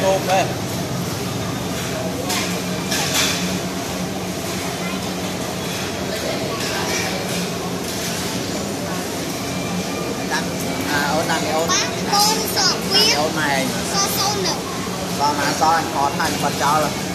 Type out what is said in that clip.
nôm đây ôn này ôn ôn sọ quý ôn này so sâu nữa còn mà so anh còn thành phần cho rồi